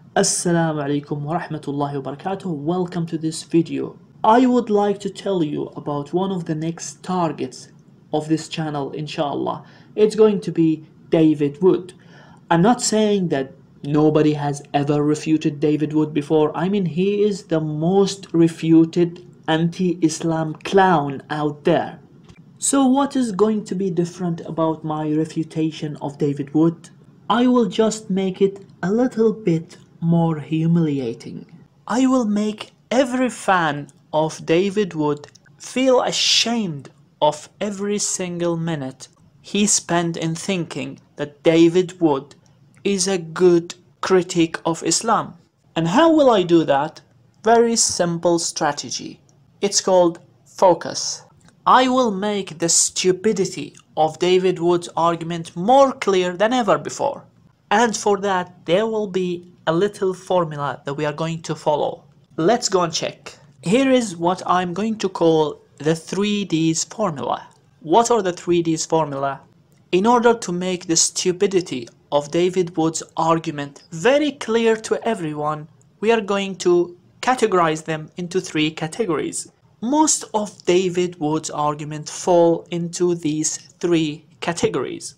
Assalamu alaikum wa rahmatullahi wa barakatuh. Welcome to this video. I would like to tell you about one of the next targets of this channel, inshallah. It's going to be David Wood. I'm not saying that nobody has ever refuted David Wood before. I mean, he is the most refuted anti-Islam clown out there. So what is going to be different about my refutation of David Wood? I will just make it a little bit more humiliating. I will make every fan of David Wood feel ashamed of every single minute he spent in thinking that David Wood is a good critic of Islam. And how will I do that? Very simple strategy. It's called focus. I will make the stupidity of David Wood's argument more clear than ever before. And for that, there will be a little formula that we are going to follow. Let's go and check. Here is what I'm going to call the 3Ds formula. What are the 3Ds formula? In order to make the stupidity of David Wood's argument very clear to everyone, we are going to categorize them into 3 categories. Most of David Wood's arguments fall into these 3 categories.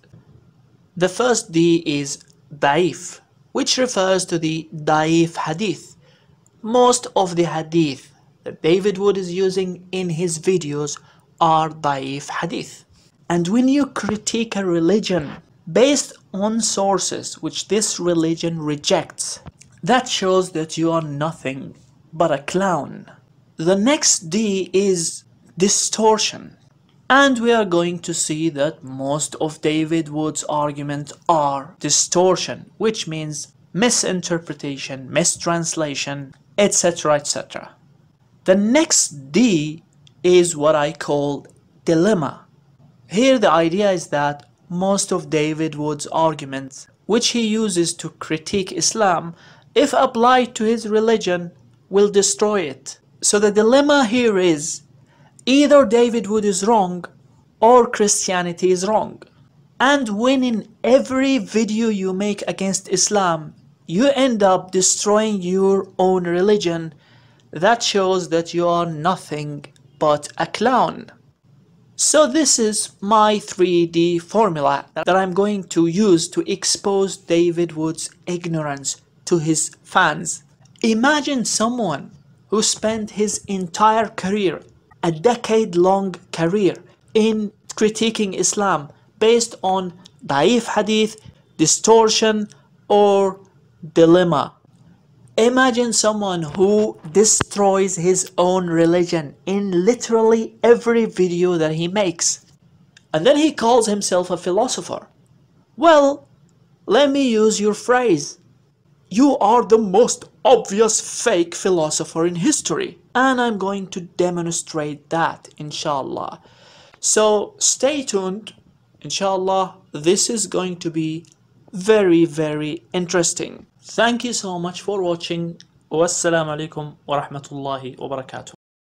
The first D is Da'if, which refers to the Da'if hadith. Most of the hadith that David Wood is using in his videos are Da'if hadith. And when you critique a religion based on sources which this religion rejects, that shows that you are nothing but a clown. The next D is distortion. And we are going to see that most of David Wood's arguments are distortion, which means misinterpretation, mistranslation, etc., etc. The next D is what I call dilemma. Here the idea is that most of David Wood's arguments, which he uses to critique Islam, if applied to his religion, will destroy it. So the dilemma here is either David Wood is wrong or Christianity is wrong. And when in every video you make against Islam, you end up destroying your own religion, that shows that you are nothing but a clown. So this is my 3D formula that I'm going to use to expose David Wood's ignorance to his fans. Imagine someone who spent his entire career, a decade-long career, in critiquing Islam based on Da'if hadith, distortion, or dilemma. Imagine someone who destroys his own religion in literally every video that he makes. And then he calls himself a philosopher. Well, let me use your phrase. You are the most obvious fake philosopher in history. And I'm going to demonstrate that, inshallah. So stay tuned. Inshallah, this is going to be very, very interesting. Thank you so much for watching. Wassalamu alaikum wa rahmatullahi wa barakatuh.